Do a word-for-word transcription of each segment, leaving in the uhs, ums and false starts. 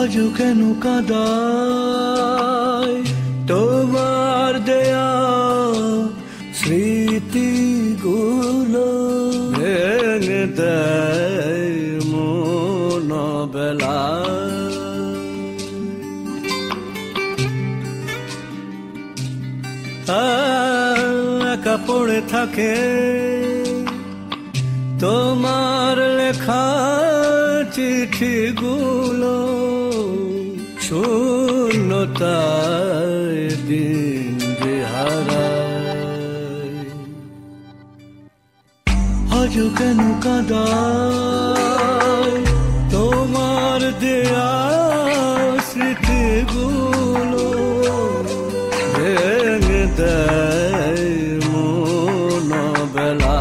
আজও কেন কাঁদায় তোমার দেয়া স্মৃতিগুলো ভেঙে দেয় মন বেলা একা পড়ে থাকে তোমার লেখা চিঠিগুলো শূন্যতায় দিন যে হারায় আজও কেন কাঁদায় তোমার দেয়া স্মৃতিগুলো ভেঙে দেয় মন বেলা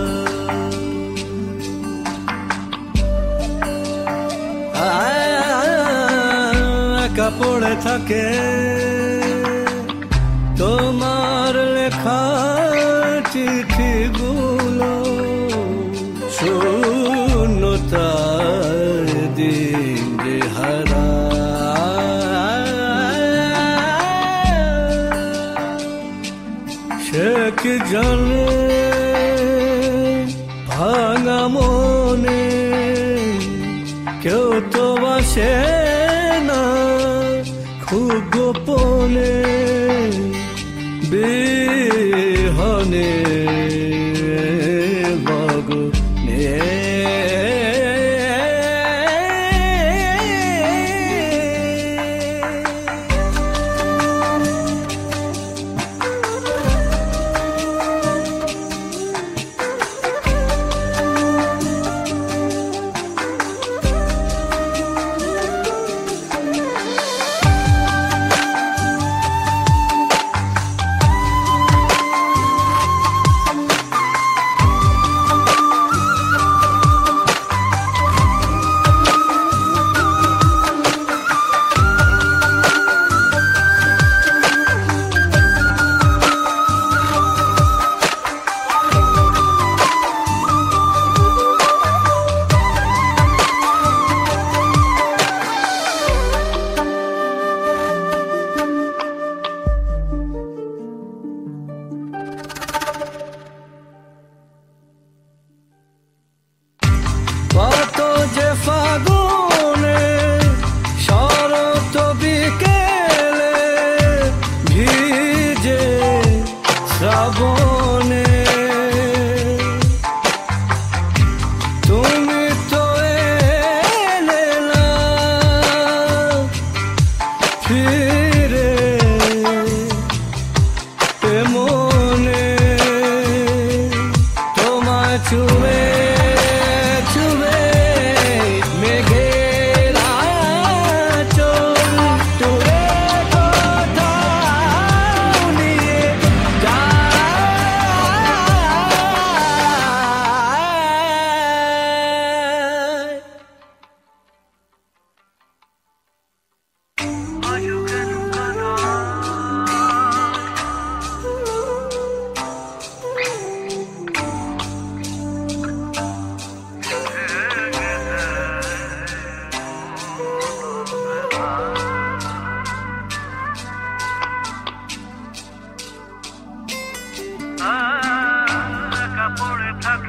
একা পড়ে থাকে তোমার লেখা চিঠিগুলো শূন্যতায় দিন যে হারায় সে কি জানে ভাঙা মনে কেউ তো বাসে না খুব গোপনে বিহনে মগনে কত যে ফাগুনে শরৎ বিকেলে ভিজে শ্রাবণে তুমি তো এলে না ফিরে মনে তোমায় ছুঁয়ে কাপড়ে থাক